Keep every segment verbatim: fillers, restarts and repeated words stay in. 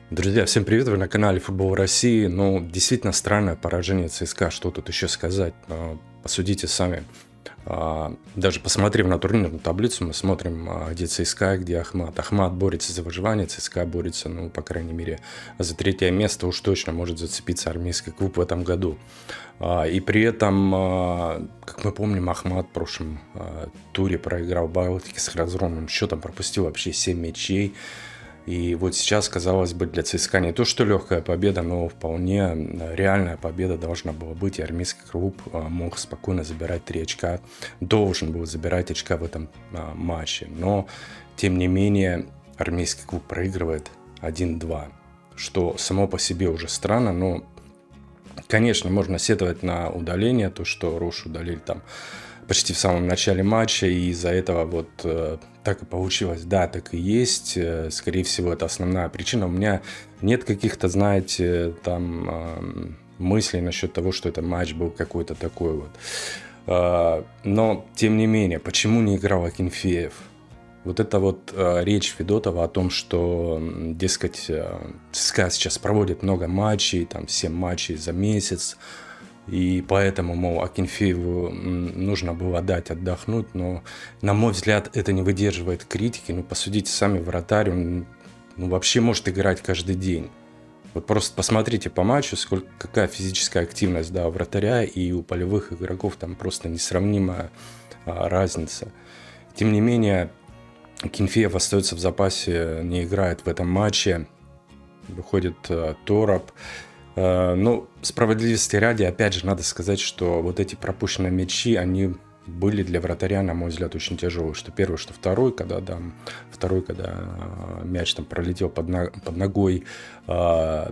Друзья, всем привет! Вы на канале Футбол России. Ну, действительно странное поражение ЦСКА. Что тут еще сказать? А, Посудите сами. А, Даже посмотрев на турнирную таблицу, мы смотрим, а, где ЦСКА, где Ахмат. Ахмат борется за выживание, ЦСКА борется, ну, по крайней мере, за третье место. Уж точно может зацепиться армейский клуб в этом году. А, И при этом, а, как мы помним, Ахмат в прошлом а, туре проиграл Балтике с разгромным счетом, пропустил вообще семь мячей. И вот сейчас, казалось бы, для ЦСКА не то, что легкая победа, но вполне реальная победа должна была быть. И армейский клуб мог спокойно забирать три очка, должен был забирать очка в этом матче. Но, тем не менее, армейский клуб проигрывает один-два, что само по себе уже странно, но, конечно, можно сетовать на удаление, то, что Рош удалили там почти в самом начале матча, и из-за этого вот э, так и получилось. Да, так и есть. Э, скорее всего, это основная причина. У меня нет каких-то, знаете, там э, мыслей насчет того, что этот матч был какой-то такой вот. Э, но, тем не менее, почему не играл Акинфеев? Вот это вот э, речь Федотова о том, что, дескать, э, ЦСКА сейчас проводит много матчей, там семь матчей за месяц, и поэтому, мол, Акинфееву нужно было дать отдохнуть, но, на мой взгляд, это не выдерживает критики. Ну, посудите сами, вратарь, он ну, вообще может играть каждый день. Вот просто посмотрите по матчу, сколько, какая физическая активность, да, у вратаря и у полевых игроков, там просто несравнимая а, разница. Тем не менее, Акинфеев остается в запасе, не играет в этом матче, выходит а, Тороп. Ну, справедливости ради, опять же, надо сказать, что вот эти пропущенные мячи, они были для вратаря, на мой взгляд, очень тяжелые. Что первый, что второй, когда, да, второй, когда мяч там пролетел под, на, под ногой а,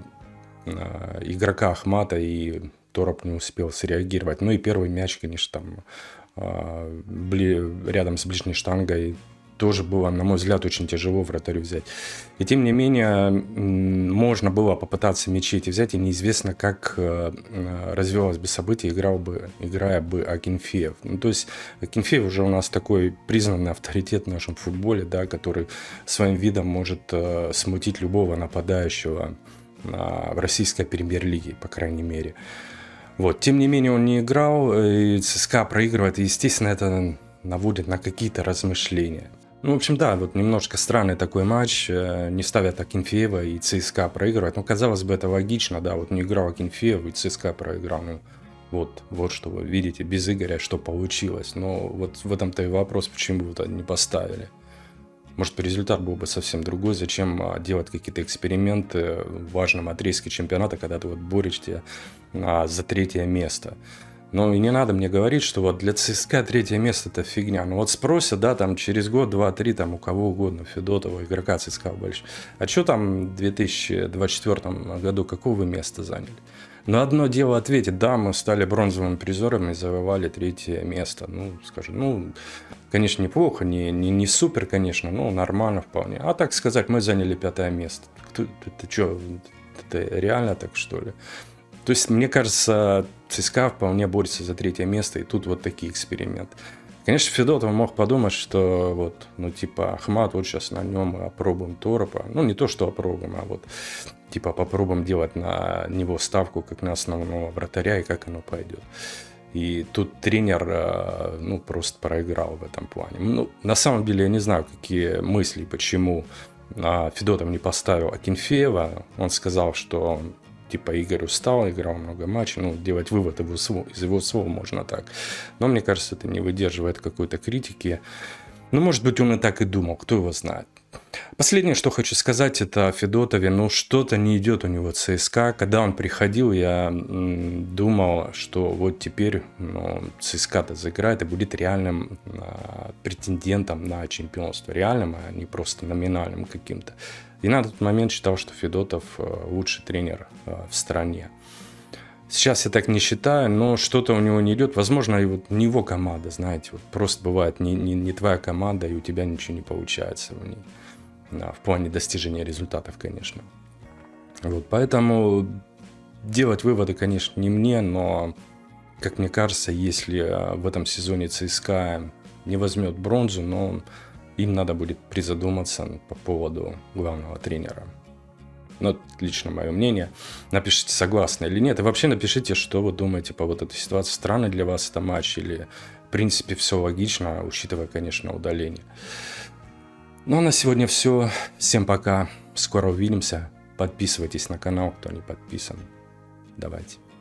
а, игрока Ахмата, и Тороп не успел среагировать. Ну и первый мяч, конечно, там а, бли, рядом с ближней штангой, тоже было, на мой взгляд, очень тяжело вратарю взять. И тем не менее, можно было попытаться мячи эти взять, и неизвестно, как развивалось бы событие, играл бы, играя бы Акинфеев. Ну, то есть Акинфеев уже у нас такой признанный авторитет в нашем футболе, да, который своим видом может смутить любого нападающего в российской премьер-лиге, по крайней мере. Вот. Тем не менее, он не играл, и ЦСКА проигрывает, и, естественно, это наводит на какие-то размышления. Ну, в общем, да, вот немножко странный такой матч, не ставят Акинфеева, и ЦСКА проигрывает. Ну, казалось бы, это логично, да, вот не играл Акинфеев, и ЦСКА проиграл. Ну, вот, вот что вы видите, без Игоря что получилось. Но вот в этом-то и вопрос, почему вы это не поставили. Может, результат был бы совсем другой. Зачем делать какие-то эксперименты в важном отрезке чемпионата, когда ты вот борешься за третье место. Ну и не надо мне говорить, что вот для ЦСКА третье место это фигня. Ну вот спросят, да, там через год, два, три, там у кого угодно, Федотова, игрока ЦСКА больше. А что там в две тысячи двадцать четвёртом году, какого вы место заняли? Но одно дело ответить, да, мы стали бронзовыми призерами и завоевали третье место. Ну, скажем, ну, конечно, неплохо, не, не, не супер, конечно, но нормально вполне. А так сказать, мы заняли пятое место. Ты, ты, ты что, это реально так, что ли? То есть, мне кажется, ЦСКА вполне борется за третье место, и тут вот такие эксперименты. Конечно, Федотов мог подумать, что вот, ну, типа, Ахмат, вот сейчас на нем мы опробуем Торопа. Ну, не то, что опробуем, а вот, типа, попробуем делать на него ставку, как на основного вратаря, и как оно пойдет. И тут тренер, ну, просто проиграл в этом плане. Ну, на самом деле, я не знаю, какие мысли, почему Федотов не поставил Акинфеева. Он сказал, что типа Игорь устал, играл много матчей, ну, делать вывод его слов, из его слов можно так. Но мне кажется, это не выдерживает какой-то критики. Ну, может быть, он и так и думал, кто его знает. Последнее, что хочу сказать, это о Федотове. Ну, что-то не идет у него ЦСКА. Когда он приходил, я думал, что вот теперь ну, ЦСКА-то заиграет и будет реальным а, претендентом на чемпионство. Реальным, а не просто номинальным каким-то. И на тот момент считал, что Федотов лучший тренер в стране. Сейчас я так не считаю, но что-то у него не идет. Возможно, и вот не его команда, знаете, вот просто бывает не, не, не твоя команда, и у тебя ничего не получается в ней. Да, в плане достижения результатов, конечно. Вот, поэтому делать выводы, конечно, не мне, но, как мне кажется, если в этом сезоне ЦСКА не возьмет бронзу, но им надо будет призадуматься по поводу главного тренера. Но это лично мое мнение. Напишите, согласны или нет. И вообще напишите, что вы думаете по вот этой ситуации. Странный для вас это матч или, в принципе, все логично, учитывая, конечно, удаление. Ну а на сегодня все. Всем пока. Скоро увидимся. Подписывайтесь на канал, кто не подписан. Давайте.